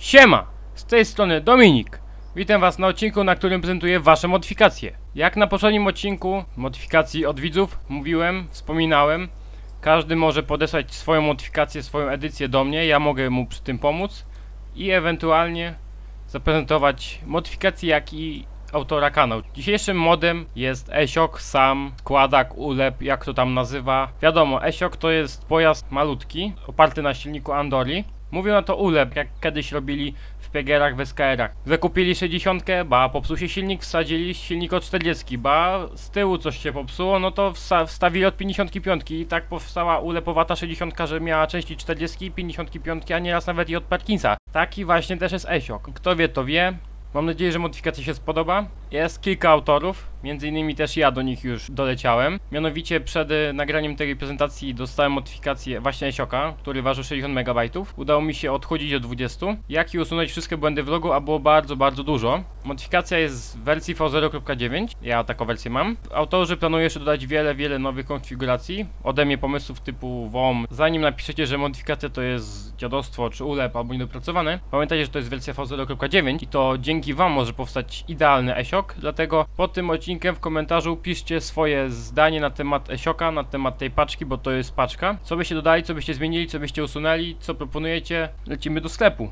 Siema! Z tej strony Dominik. Witam was na odcinku, na którym prezentuję wasze modyfikacje. Jak na poprzednim odcinku modyfikacji od widzów mówiłem, wspominałem, każdy może podesłać swoją modyfikację, swoją edycję do mnie, ja mogę mu przy tym pomóc i ewentualnie zaprezentować modyfikacje, jak i autora kanału. Dzisiejszym modem jest Esiok, Sam, składak, ulep, jak to tam nazywa. Wiadomo, Esiok to jest pojazd malutki, oparty na silniku Andori. Mówią na to ulep, jak kiedyś robili w PGR-ach, w SKR-ach. Zakupili 60, ba, popsuł się silnik, wsadzili silnik od 40, ba, z tyłu coś się popsuło, no to wstawili od 55 i tak powstała ulepowata 60, że miała części 40 i 55, a nieraz nawet i od Perkinsa. Taki właśnie też jest Esiok. Kto wie, to wie. Mam nadzieję, że modyfikacja się spodoba. Jest kilka autorów, między innymi też ja do nich już doleciałem. Mianowicie przed nagraniem tej prezentacji dostałem modyfikację właśnie Esioka, który ważył 60 MB. Udało mi się odchudzić do 20, jak i usunąć wszystkie błędy w logu, a było bardzo dużo. Modyfikacja jest w wersji V0.9, ja taką wersję mam. Autorzy planują jeszcze dodać wiele nowych konfiguracji. Ode mnie pomysłów typu WOM. Zanim napiszecie, że modyfikacja to jest dziadostwo czy ulep albo niedopracowane, pamiętajcie, że to jest wersja V0.9 i to dzięki wam może powstać idealny Esiok, dlatego pod tym odcinkiem w komentarzu piszcie swoje zdanie na temat Esioka, na temat tej paczki, bo to jest paczka. Co byście dodali, co byście zmienili, co byście usunęli, co proponujecie. Lecimy do sklepu.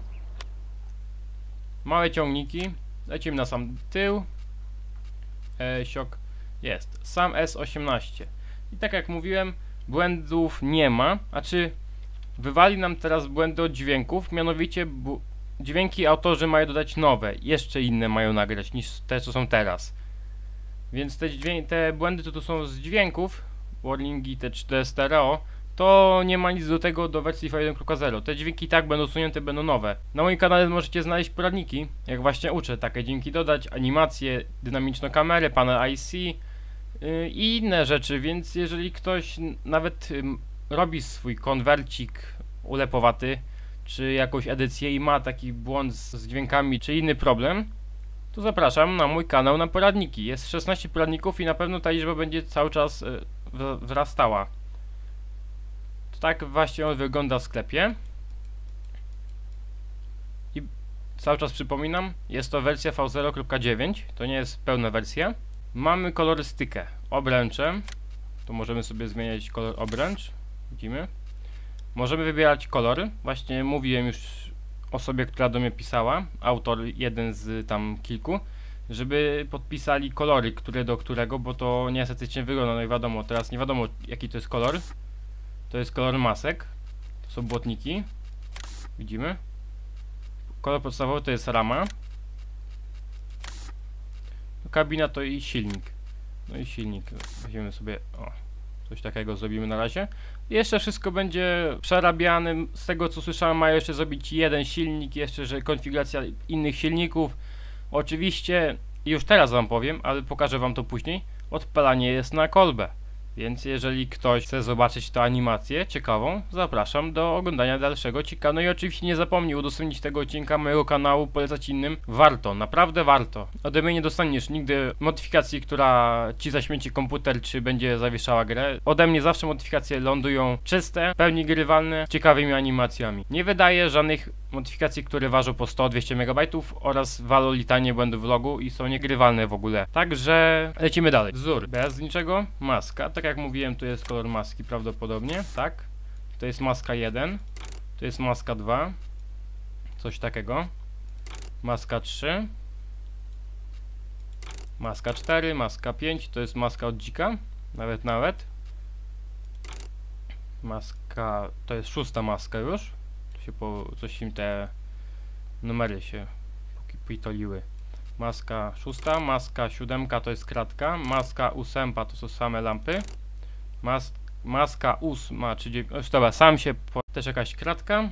Małe ciągniki. Lecimy na sam tył. Esiok jest. Sam S18. I tak jak mówiłem, błędów nie ma. A czy wywali nam teraz błędy od dźwięków, mianowicie dźwięki autorzy mają dodać nowe, jeszcze inne mają nagrać niż te, co są teraz. Więc te błędy, co tu są z dźwięków, warningi, te 4 stereo, to nie ma nic do tego do wersji V1.0. Te dźwięki tak będą usunięte, będą nowe. Na moim kanale możecie znaleźć poradniki, jak właśnie uczę takie dźwięki dodać, animacje, dynamiczną kamerę, panel IC i inne rzeczy, więc jeżeli ktoś nawet robi swój konwercik ulepowaty, czy jakąś edycję i ma taki błąd z dźwiękami, czy inny problem, to zapraszam na mój kanał na poradniki. Jest 16 poradników i na pewno ta liczba będzie cały czas wzrastała. To tak właśnie on wygląda w sklepie. I cały czas przypominam, jest to wersja V0.9, to nie jest pełna wersja. Mamy kolorystykę, obręcze, tu możemy sobie zmieniać kolor obręcz, widzimy. Możemy wybierać kolory, właśnie mówiłem już osobie, która do mnie pisała, autor jeden z tam kilku, żeby podpisali kolory, które do którego, bo to nieestetycznie wygląda, no i wiadomo, teraz nie wiadomo jaki to jest kolor. To jest kolor masek, to są błotniki, widzimy. Kolor podstawowy to jest rama. Kabina to i silnik. No i silnik, weźmiemy sobie, o, coś takiego zrobimy na razie. Jeszcze wszystko będzie przerabiane. Z tego co słyszałem, mają jeszcze zrobić jeden silnik, jeszcze że konfiguracja innych silników. Oczywiście już teraz wam powiem, ale pokażę wam to później. Odpalanie jest na kolbę. Więc jeżeli ktoś chce zobaczyć tę animację ciekawą, zapraszam do oglądania dalszego odcinka. No i oczywiście nie zapomnij udostępnić tego odcinka mojego kanału, polecać innym. Warto, naprawdę warto. Ode mnie nie dostaniesz nigdy modyfikacji, która ci zaśmieci komputer, czy będzie zawieszała grę. Ode mnie zawsze modyfikacje lądują czyste, w pełni grywalne, ciekawymi animacjami. Nie wydaję żadnych modyfikacji, które ważą po 100-200 MB oraz walą litanie błędów w logu i są niegrywalne w ogóle. Także lecimy dalej. Wzór bez niczego, maska. Tak jak mówiłem, tu jest kolor maski prawdopodobnie, tak? To jest maska 1, to jest maska 2, coś takiego. Maska 3, maska 4, maska 5, to jest maska od dzika, nawet. Maska, to jest 6. maska już. Coś im te numery się pitoliły. Maska 6, maska 7 to jest kratka, maska 8 to są same lampy, maska 8, czyli dobra, sam się też jakaś kratka.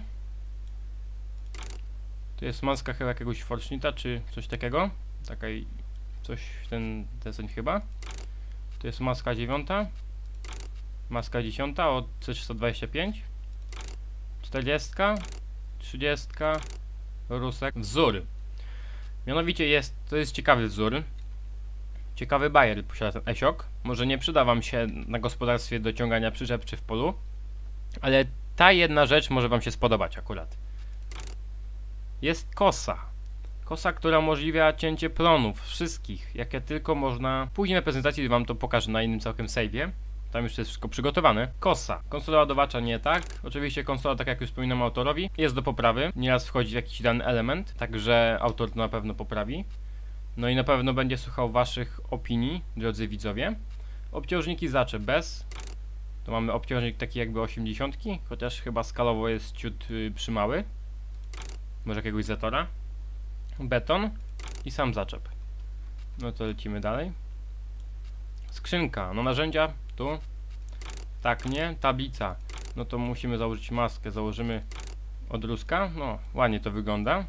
To jest maska chyba jakiegoś forcznita, czy coś takiego, coś ten deseń chyba. To jest maska 9, maska 10 od C325, 40, 30, rusek, wzór. Mianowicie to jest ciekawy wzór. Ciekawy bajer posiada ten Esiok. Może nie przyda wam się na gospodarstwie do ciągania przyczep czy w polu, ale ta jedna rzecz może wam się spodobać akurat. jest kosa. Kosa, która umożliwia cięcie plonów, wszystkich, jakie tylko można. Później na prezentacji wam to pokażę na innym całkiem save'ie. Tam już jest wszystko przygotowane. Kosa. Konsola ładowacza nie tak. Oczywiście konsola, tak jak już wspominam autorowi, jest do poprawy. Nieraz wchodzi w jakiś dany element, także autor to na pewno poprawi. No i na pewno będzie słuchał waszych opinii, drodzy widzowie. Obciążniki zaczep bez. To mamy obciążnik taki jakby 80, chociaż chyba skalowo jest ciut przymały. Może jakiegoś zatora. Beton i sam zaczep. No to lecimy dalej. Skrzynka, no narzędzia tu. Tak, nie? Tablica. No to musimy założyć maskę. Założymy od ruska. No, ładnie to wygląda.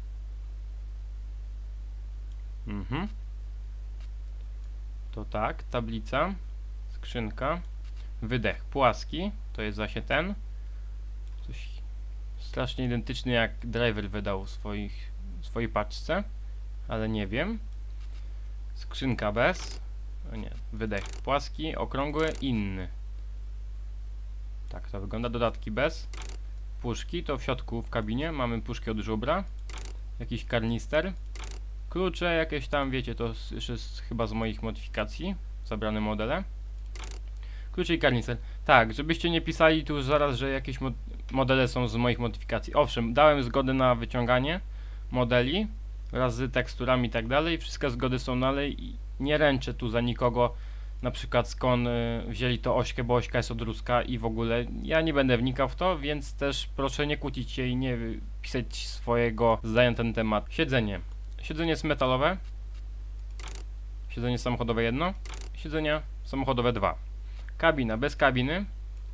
To tak, tablica, skrzynka, wydech płaski, to jest właśnie ten. Coś strasznie identyczny jak driver wydał w swojej paczce, ale nie wiem. Skrzynka bez, o nie, wydech płaski, okrągły, inny. Tak to wygląda, dodatki bez. Puszki, to w środku w kabinie mamy puszki od żubra, jakiś karnister. Klucze jakieś tam, wiecie, to już jest chyba z moich modyfikacji, zabrane modele. Klucze i karnister. Tak, żebyście nie pisali tu już zaraz, że jakieś modele są z moich modyfikacji. Owszem, dałem zgodę na wyciąganie modeli wraz z teksturami i tak dalej. Wszystkie zgody są, no ale nie ręczę tu za nikogo, na przykład skąd wzięli to ośkę, bo ośka jest od ruska i w ogóle ja nie będę wnikał w to, więc też proszę nie kłócić się i nie pisać swojego zdania na ten temat. Siedzenie. Siedzenie jest metalowe, siedzenie samochodowe jedno, siedzenia samochodowe 2. Kabina bez kabiny,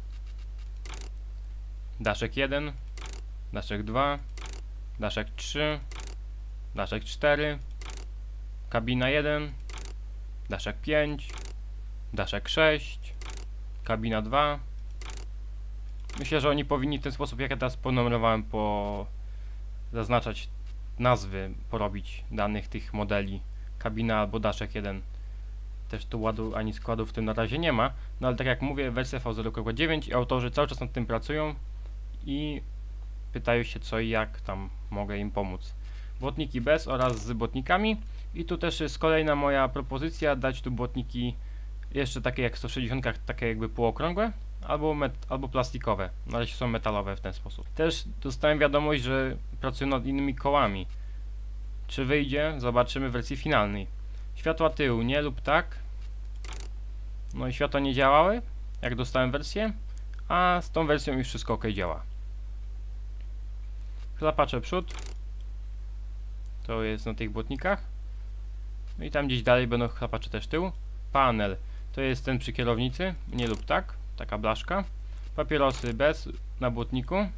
daszek 1, daszek 2, daszek 3, daszek 4, kabina 1, daszek 5, daszek 6, kabina 2. Myślę, że oni powinni w ten sposób, jak ja teraz ponumerowałem, zaznaczać nazwy, porobić danych tych modeli. Kabina albo daszek 1. Też tu ładu ani składu w tym na razie nie ma, no ale tak jak mówię, wersja V0.9 i autorzy cały czas nad tym pracują i pytają się co i jak tam mogę im pomóc. Błotniki bez oraz z błotnikami i tu też jest kolejna moja propozycja, dać tu błotniki jeszcze takie jak w 160, takie jakby półokrągłe albo plastikowe, na razie są metalowe w ten sposób. Też dostałem wiadomość, że pracują nad innymi kołami. Czy wyjdzie? Zobaczymy w wersji finalnej. Światła tyłu nie lub tak. No i światła nie działały, jak dostałem wersję, a z tą wersją już wszystko ok działa. Chlapacze przód. To jest na tych błotnikach. No i tam gdzieś dalej będą chlapacze też tył. Panel. To jest ten przy kierownicy, nie lub tak. Taka blaszka. Papierosy bez, na błotniku.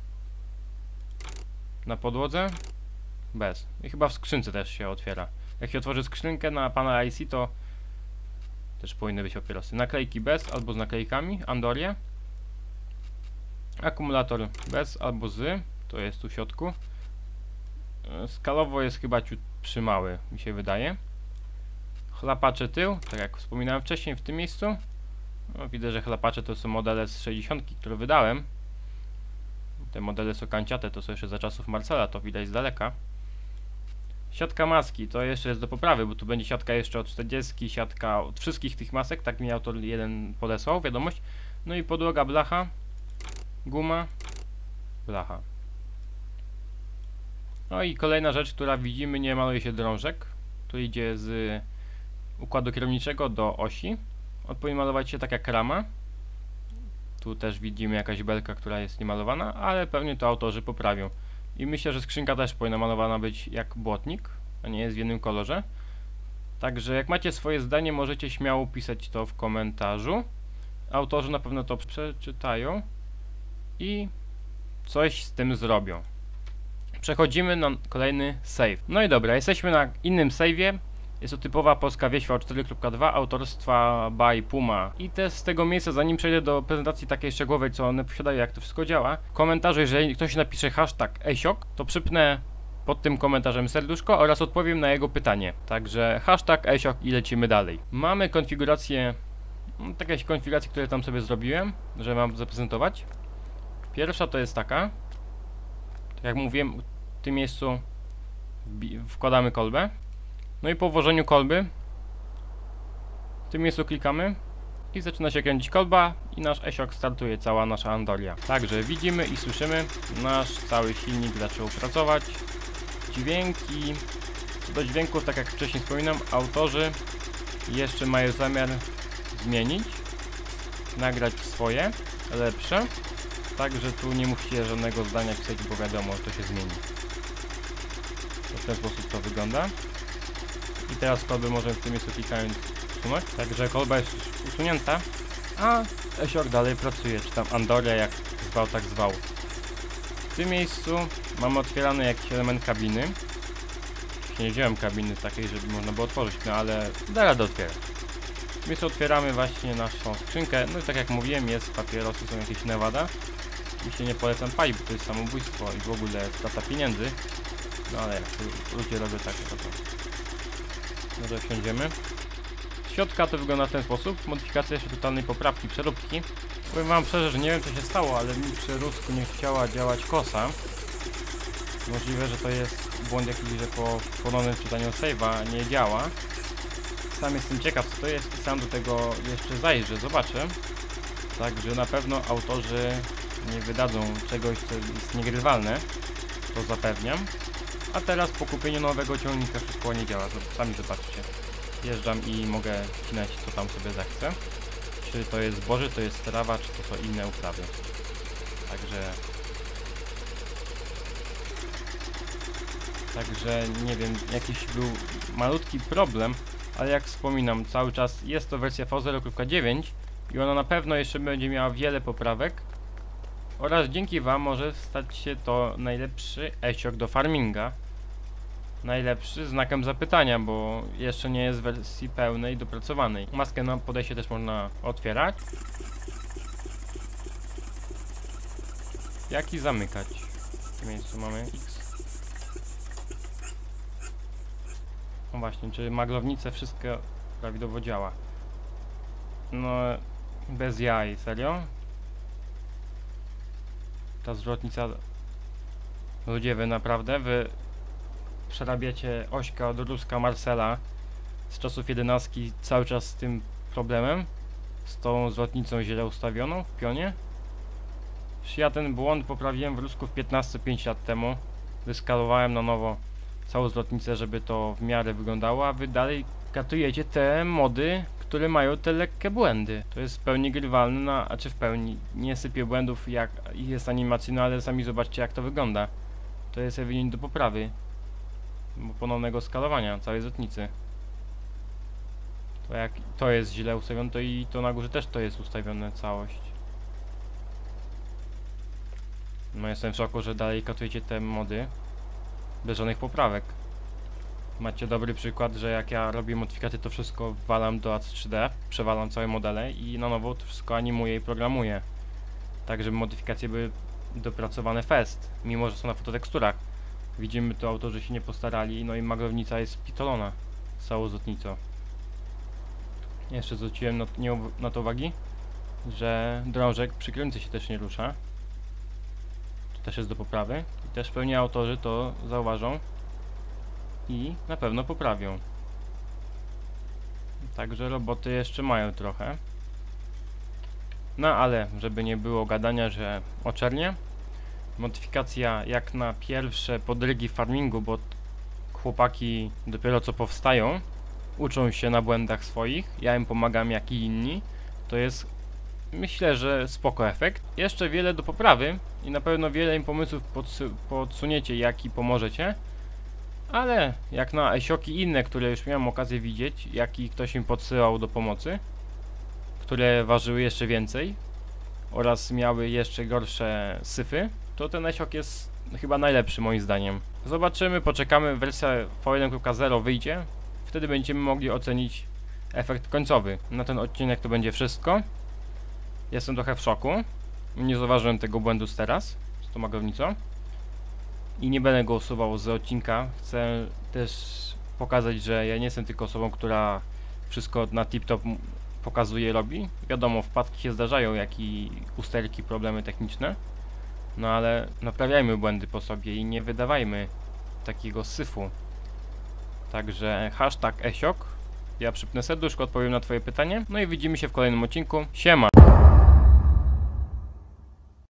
Na podłodze. Bez. I chyba w skrzynce też się otwiera. Jak się otworzy skrzynkę na panel IC, to też powinny być papierosy. Naklejki bez albo z naklejkami. Andoria. Akumulator bez albo z. To jest tu w środku. Skalowo jest chyba ciut przymały, mi się wydaje. Chlapacze tył, tak jak wspominałem wcześniej w tym miejscu. No, widzę, że chlapacze to są modele z 60, które wydałem. Te modele są kanciate, to są jeszcze za czasów Marcela, to widać z daleka. Siatka maski, to jeszcze jest do poprawy, bo tu będzie siatka jeszcze od 40, siatka od wszystkich tych masek, tak mi autor jeden podesłał, wiadomość. No i podłoga blacha, guma, blacha. No i kolejna rzecz, która widzimy, nie maluje się drążek. Tu idzie z układu kierowniczego do osi. On powinien malować się tak jak rama. Tu też widzimy jakaś belka, która jest niemalowana, ale pewnie to autorzy poprawią. I myślę, że skrzynka też powinna malowana być jak błotnik, a nie jest w jednym kolorze. Także jak macie swoje zdanie, możecie śmiało pisać to w komentarzu. Autorzy na pewno to przeczytają i coś z tym zrobią. Przechodzimy na kolejny save. No i dobra, jesteśmy na innym save'ie. Jest to typowa polska wieś V4.2 autorstwa by Puma. I też z tego miejsca, zanim przejdę do prezentacji takiej szczegółowej, co one posiadają, jak to wszystko działa, w komentarzu, jeżeli ktoś napisze hashtag ESIOK, to przypnę pod tym komentarzem serduszko oraz odpowiem na jego pytanie. Także hashtag ESIOK i lecimy dalej. Mamy konfigurację, takie konfiguracje, które tam sobie zrobiłem, żeby wam zaprezentować. Pierwsza to jest taka, tak jak mówiłem, w tym miejscu wkładamy kolbę. No i po włożeniu kolby w tym miejscu klikamy i zaczyna się kręcić kolba i nasz esiok startuje, cała nasza Andoria. Także widzimy i słyszymy, nasz cały silnik zaczął pracować. Dźwięki, co do dźwięków, tak jak wcześniej wspominam, autorzy jeszcze mają zamiar zmienić, nagrać swoje, lepsze. Także tu nie musicie żadnego zdania pisać, bo wiadomo, że to się zmieni. To w ten sposób to wygląda. I teraz kolby możemy w tym miejscu klikając usunąć. Także kolba jest usunięta, a esiok dalej pracuje, czy tam Andoria, jak zwał, tak zwał. W tym miejscu mamy otwierany jakiś element kabiny. Nie wziąłem kabiny takiej, żeby można było otworzyć, no ale da radę otwierać. W tym miejscu otwieramy właśnie naszą skrzynkę. No i tak jak mówiłem, jest papierosy, są jakieś Nevada. Oczywiście nie polecam palić, bo to jest samobójstwo i w ogóle strata pieniędzy. No ale jak ludzie robią takie, to może wsiądziemy. Z środka to wygląda w ten sposób. Modyfikacja jeszcze totalnej poprawki, przeróbki. Powiem wam szczerze, że nie wiem co się stało, ale mi przy rusku nie chciała działać kosa. Możliwe, że to jest błąd jakiś, że po ponownym czytaniu save'a nie działa. Sam jestem ciekaw co to jest i sam do tego jeszcze zajrzę, zobaczę. Także na pewno autorzy nie wydadzą czegoś, co jest niegrywalne. To zapewniam. A teraz po kupieniu nowego ciągnika wszystko nie działa. Sami zobaczcie. Jeżdżam i mogę wcinać co tam sobie zachcę. Czy to jest zboże, to jest trawa, czy to są inne uprawy. Także nie wiem, jakiś był malutki problem, ale jak wspominam, cały czas jest to wersja V0.9 i ona na pewno jeszcze będzie miała wiele poprawek oraz dzięki wam może stać się to najlepszy esiok do farminga. Najlepszy znakiem zapytania, bo jeszcze nie jest w wersji pełnej, dopracowanej. Maskę na podejście też można otwierać, jak i zamykać. W tym miejscu mamy X. No właśnie, czy maglownice wszystko prawidłowo działa? No, bez jaj, serio? Ta zwrotnica... Ludzie, wy naprawdę, wy przerabiacie ośka od Ruska Marcela z czasów 11 cały czas z tym problemem? Z tą zwrotnicą źle ustawioną w pionie? Ja ten błąd poprawiłem w Rusku w 15 5 lat temu. Wyskalowałem na nowo całą zwrotnicę, żeby to w miarę wyglądało, a wy dalej katujecie te mody, które mają te lekkie błędy. To jest w pełni grywalne, a czy w pełni nie sypie błędów, jak jest animacyjne, ale sami zobaczcie jak to wygląda. To jest ewidentnie do poprawy, bo ponownego skalowania całej zwrotnicy. To jak to jest źle ustawione, to i to na górze też to jest ustawione całość. No jestem w szoku, że dalej katujecie te mody bez żadnych poprawek. Macie dobry przykład, że jak ja robię modyfikacje, to wszystko wwalam do AC3D, przewalam całe modele i na nowo to wszystko animuję i programuję. Tak, żeby modyfikacje były dopracowane fest, mimo że są na fototeksturach. Widzimy, to autorzy się nie postarali, no i maglownica jest pitolona z całą zwrotnicą. Jeszcze zwróciłem na to uwagi, że drążek przy kręcy się też nie rusza. To też jest do poprawy i też pewnie autorzy to zauważą i na pewno poprawią. Także roboty jeszcze mają trochę. No ale żeby nie było gadania, że oczernie, modyfikacja jak na pierwsze podrygi farmingu, bo chłopaki dopiero co powstają, uczą się na błędach swoich, ja im pomagam jak i inni, to jest, myślę, że spoko efekt. Jeszcze wiele do poprawy i na pewno wiele im pomysłów podsuniecie, jak i pomożecie, ale jak na esioki inne, które już miałem okazję widzieć, jak i ktoś im podsyłał do pomocy, które ważyły jeszcze więcej oraz miały jeszcze gorsze syfy, to ten esiok jest chyba najlepszy moim zdaniem. Zobaczymy, poczekamy, wersja V1.0 wyjdzie, wtedy będziemy mogli ocenić efekt końcowy. Na ten odcinek to będzie wszystko. Jestem trochę w szoku, nie zauważyłem tego błędu teraz z tą maglownicą i nie będę go usuwał z odcinka. Chcę też pokazać, że ja nie jestem tylko osobą, która wszystko na tip-top pokazuje, robi. Wiadomo, wpadki się zdarzają, jak i usterki, problemy techniczne, no ale naprawiajmy błędy po sobie i nie wydawajmy takiego syfu. Także hashtag Esiok. Ja przypnę serduszko, odpowiem na twoje pytanie. No i widzimy się w kolejnym odcinku. Siema!